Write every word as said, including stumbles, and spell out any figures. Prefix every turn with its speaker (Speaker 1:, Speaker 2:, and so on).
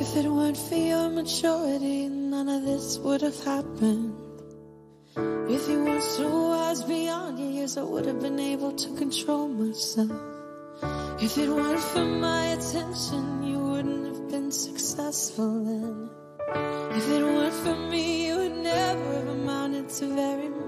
Speaker 1: If it weren't for your maturity, none of this would have happened. If you weren't so wise beyond your years, I would have been able to control myself. If it weren't for my attention, you wouldn't have been successful. And if it weren't for me, you would never have amounted to very much.